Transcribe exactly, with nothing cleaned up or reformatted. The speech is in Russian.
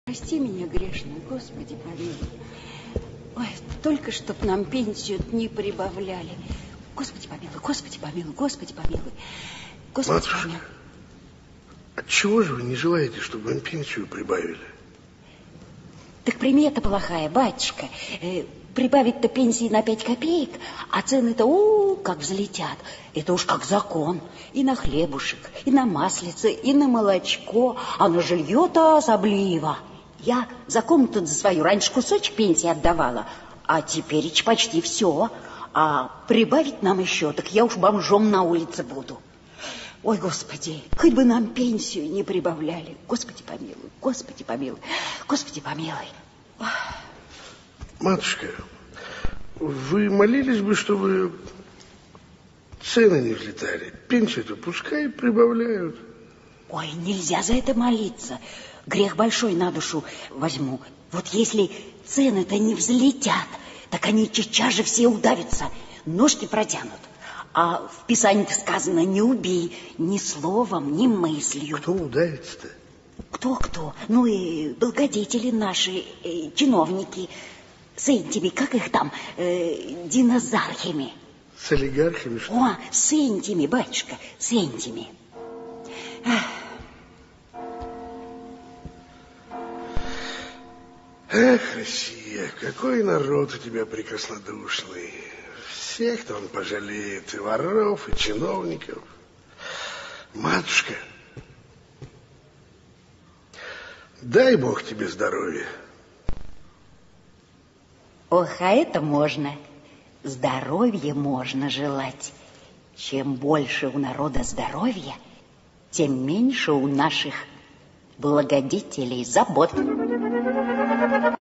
Прости меня, грешную, Господи помилуй. Ой, только чтоб нам пенсию не прибавляли. Господи помилуй, Господи помилуй, Господи помилуй. Господи Матушка, помилуй. отчего же вы не желаете, чтобы вам пенсию прибавили? Так примета плохая, батюшка. Э, прибавить-то пенсии на пять копеек, а цены-то, у, как взлетят. Это уж как закон. И на хлебушек, и на маслице, и на молочко, а на жилье-то особливо. Я за комнату за свою раньше кусочек пенсии отдавала, а теперь почти все. А прибавить нам еще, так я уж бомжом на улице буду. Ой, Господи, хоть бы нам пенсию не прибавляли. Господи помилуй, Господи помилуй, Господи помилуй. Матушка, вы молились бы, чтобы цены не взлетали? Пенсию-то пускай прибавляют. Ой, нельзя за это молиться. Грех большой на душу возьму. Вот если цены-то не взлетят, так они сейчас же все удавятся, ножки протянут. А в Писании-то сказано: не убей ни словом, ни мыслью. Кто удавится-то? Кто-кто? Ну и благодетели наши, э, чиновники, с этими, как их там, э, динозархами. С олигархами, что ли? О, с этими, батюшка, с этими. Эх, Россия, какой народ у тебя прекраснодушный. Всех-то он пожалеет, и воров, и чиновников. Матушка, дай Бог тебе здоровья. Ох, а это можно. Здоровье можно желать. Чем больше у народа здоровья, тем меньше у наших благодетелей забот.